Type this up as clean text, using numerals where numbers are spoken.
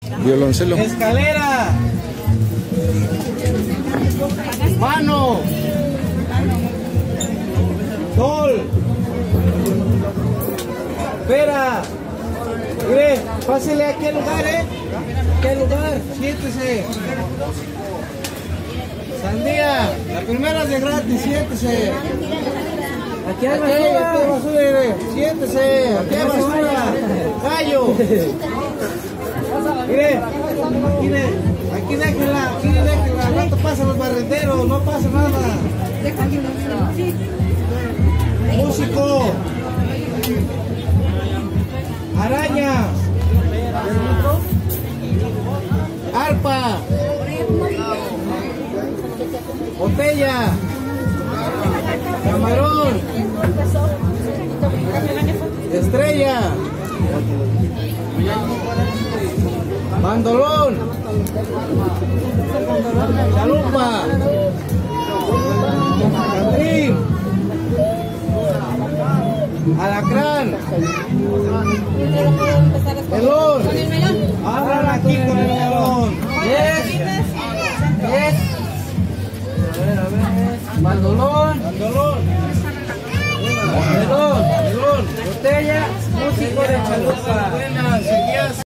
Violoncelo. Escalera. Mano. Sol. Espera. Mire, pásele a qué lugar, ¿Qué lugar? Siéntese. Sandía. La primera es de gratis, siéntese. Aquí hay basura. Siéntese. Aquí hay basura. Gallo. Mire, aquí déjela, al rato pasan los barrenderos, no pasa nada. Músico. Arañas. Arpa. Botella. Camarón. Estrella. Bandolón. Chalupa. Candrín. Alacrán. Melón. Abran aquí con el melón. Bandolón. Melón. Botella. Músico de chalupa.